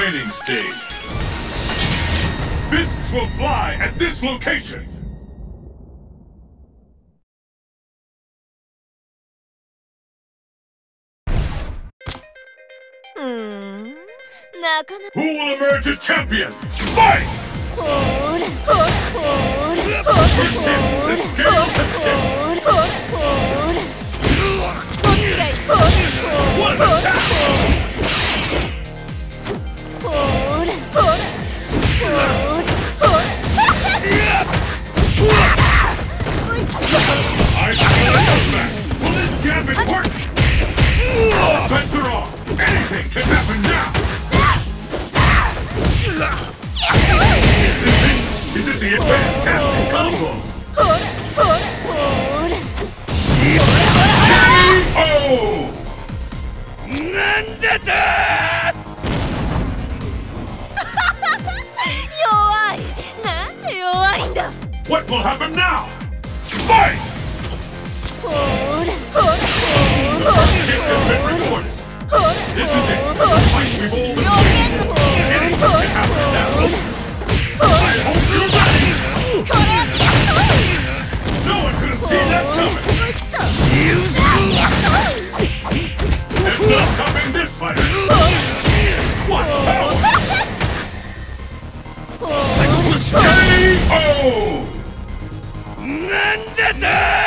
training stage. Fists will fly at this location. Who will emerge a champion? Fight! First hit, the scale to tip. One attack! I feel a comeback! Will this gambit work? All bets are off! Anything can happen now! Is it the fantastic combo? K.O. What will happen now? Fight! The first hit has been recorded. This is it. The fight we've all been waiting for. Anything can happen now. I hope you're ready. No one could have seen that coming. There's no stopping this fighter. What power! K.O.